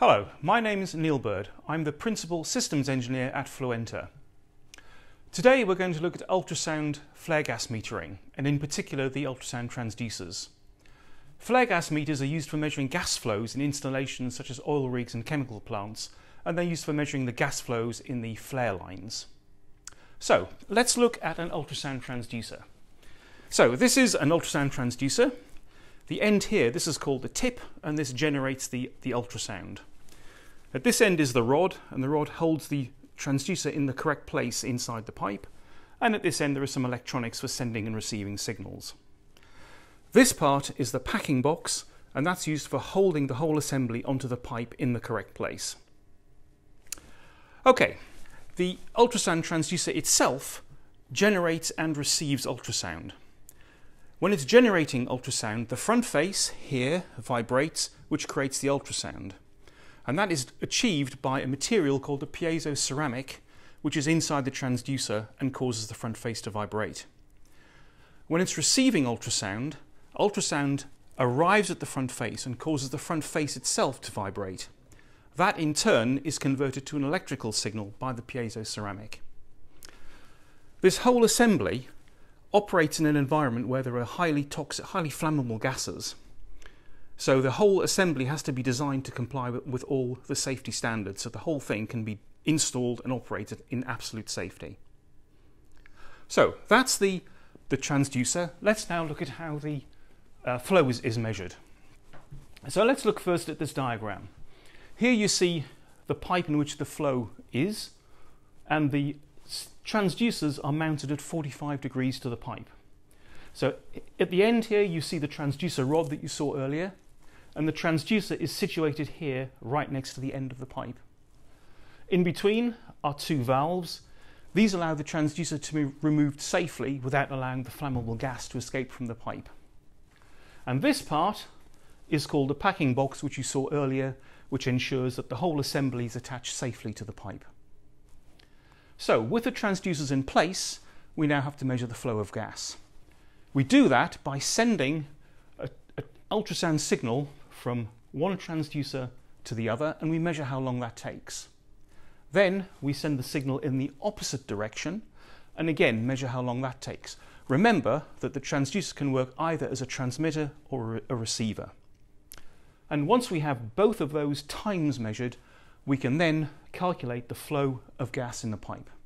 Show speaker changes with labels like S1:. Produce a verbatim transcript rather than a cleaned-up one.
S1: Hello, my name is Neil Bird. I'm the Principal Systems Engineer at Fluenta. Today we're going to look at ultrasound flare gas metering, and in particular the ultrasound transducers. Flare gas meters are used for measuring gas flows in installations such as oil rigs and chemical plants, and they're used for measuring the gas flows in the flare lines. So let's look at an ultrasound transducer. So this is an ultrasound transducer. The end here, this is called the tip, and this generates the, the ultrasound. At this end is the rod, and the rod holds the transducer in the correct place inside the pipe, and at this end there are some electronics for sending and receiving signals. This part is the packing box, and that's used for holding the whole assembly onto the pipe in the correct place. Okay, the ultrasound transducer itself generates and receives ultrasound. When it's generating ultrasound, the front face here vibrates, which creates the ultrasound. And that is achieved by a material called the Piezo Ceramic, which is inside the transducer and causes the front face to vibrate. When it's receiving ultrasound, ultrasound arrives at the front face and causes the front face itself to vibrate. That in turn is converted to an electrical signal by the Piezo Ceramic. This whole assembly operates in an environment where there are highly toxic, highly flammable gases. So the whole assembly has to be designed to comply with, with all the safety standards, so the whole thing can be installed and operated in absolute safety. So that's the, the transducer. Let's now look at how the uh, flow is, is measured. So let's look first at this diagram. Here you see the pipe in which the flow is, and the transducers are mounted at forty-five degrees to the pipe. So at the end here you see the transducer rod that you saw earlier, and the transducer is situated here right next to the end of the pipe. In between are two valves. These allow the transducer to be removed safely without allowing the flammable gas to escape from the pipe. And this part is called the packing box, which you saw earlier, which ensures that the whole assembly is attached safely to the pipe. So with the transducers in place, we now have to measure the flow of gas. We do that by sending an ultrasound signal from one transducer to the other, and we measure how long that takes. Then we send the signal in the opposite direction, and again measure how long that takes. Remember that the transducer can work either as a transmitter or a receiver. And once we have both of those times measured, we can then calculate the flow of gas in the pipe.